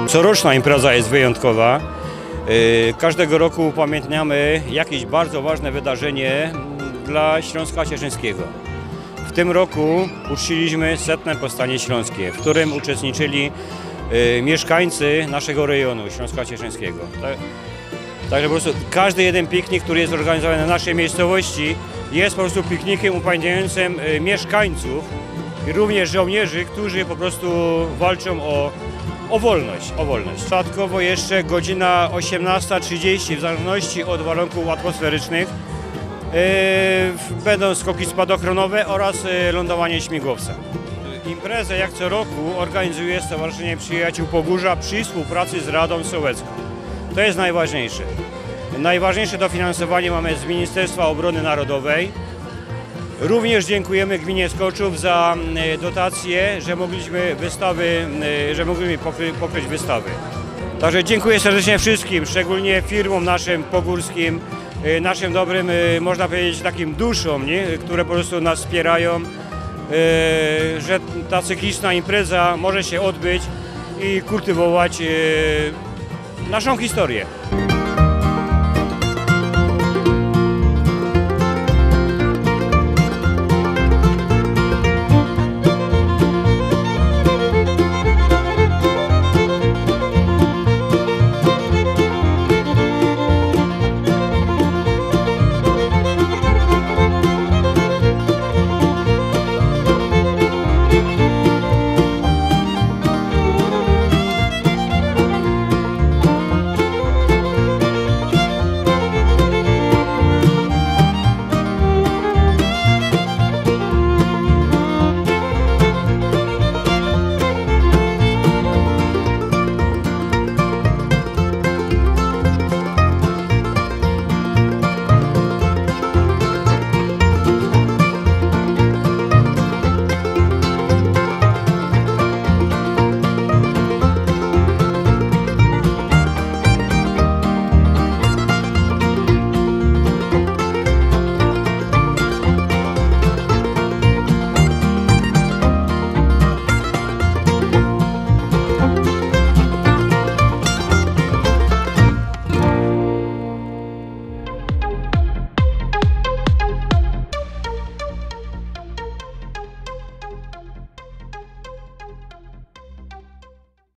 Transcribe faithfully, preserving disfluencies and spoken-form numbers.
Coroczna impreza jest wyjątkowa. Każdego roku upamiętniamy jakieś bardzo ważne wydarzenie dla Śląska Cieszyńskiego. W tym roku uczciliśmy setne powstanie śląskie, w którym uczestniczyli mieszkańcy naszego rejonu Śląska Cieszyńskiego. Także po prostu każdy jeden piknik, który jest organizowany na naszej miejscowości, jest po prostu piknikiem upamiętniającym mieszkańców i również żołnierzy, którzy po prostu walczą o, o wolność, o wolność. Dodatkowo jeszcze godzina osiemnasta trzydzieści, w zależności od warunków atmosferycznych, yy, będą skoki spadochronowe oraz yy, lądowanie śmigłowca. Imprezę jak co roku organizuje Stowarzyszenie Przyjaciół Pogórza przy współpracy z Radą Sołecką. To jest najważniejsze. Najważniejsze dofinansowanie mamy z Ministerstwa Obrony Narodowej. Również dziękujemy gminie Skoczów za dotacje, że mogliśmy wystawy, że mogliśmy pokry, pokryć wystawy. Także dziękuję serdecznie wszystkim, szczególnie firmom naszym pogórskim, naszym dobrym, można powiedzieć, takim duszom, nie? Które po prostu nas wspierają, że ta cykliczna impreza może się odbyć i kultywować naszą historię.